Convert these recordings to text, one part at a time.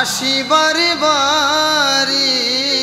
আসি বারে বারে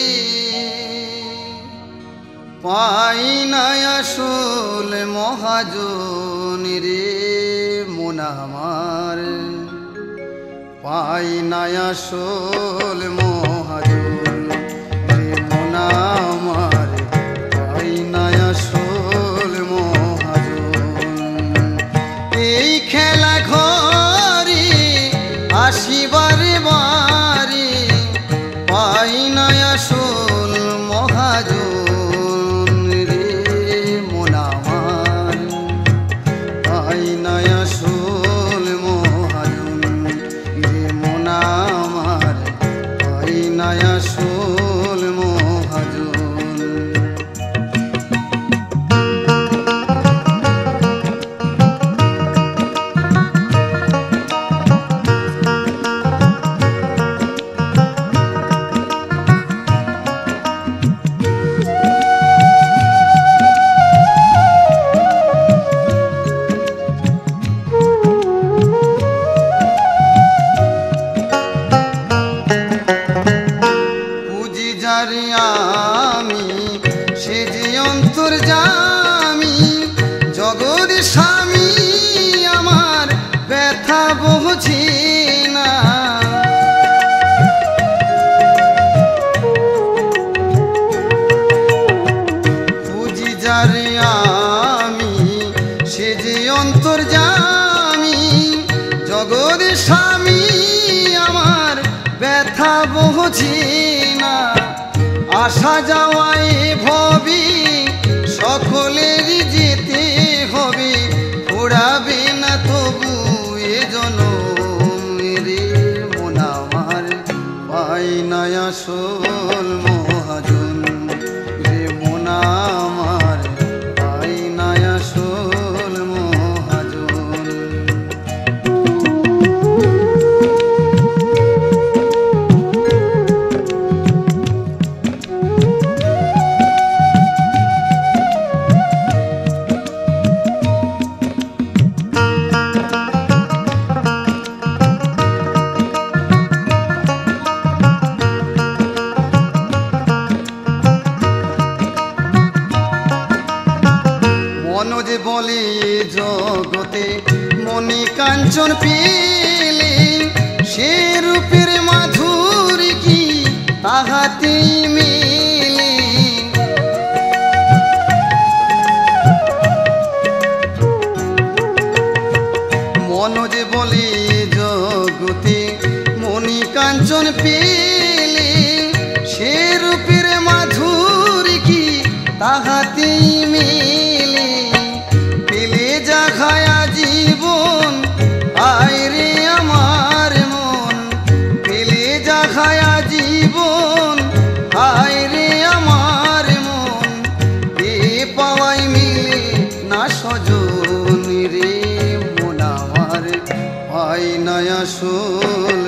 পাই না আসল মহাজন রে মন আমার পাই না আসল মহাজন রে মন আমার পাই না আসল মহাজন এই খেলা ঘরে আসি বারে বারে পাই না আসল মহাজন রে মন আমার পাই না আসল মহাজন রে মন আমার পাই না আসল মহাজন আমি সে যে অন্তর্যামী জগৎ স্বামী আমার ব্যথা বুঝি না বুঝি যারে আমি সে যে অন্তর্যামী জগৎ স্বামী আমার ব্যথা বুঝি না আসা যাওয়ায় ভবি সকলেরই যেতে হবে ফুরাবে না তবু এ জনম রে মন আমার পাই না আসল মহাজন রে মন আমার পাই না আসল মহাজন মনোজ বলে জগতে মনি কাঞ্চন পেলে সে রূপের মাধুর কি তাহাতেই মেলে মনোজ বলে জগতে মনি কাঞ্চন পেলে সে রূপের মাধুর কি তাহাতেই মেলে পেলে যা খায়া জীবন আয় রে আমার মন পেলে যা খায়া জীবন আয় রে আমার মন এ পাওয়াই মিলে না সজন রে মন আমার পাই না আসল